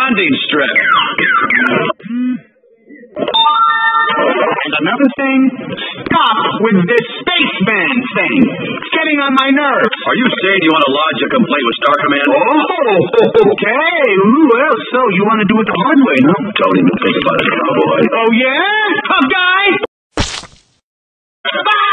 landing strip. And another thing, stop with this spaceman thing. It's getting on my nerves. Are you saying you want to lodge a complaint with Star Command? Oh, okay. Well, so you want to do it the hard way, no? Don't even think about it, cowboy. Oh, yeah? Tough guy? Bye!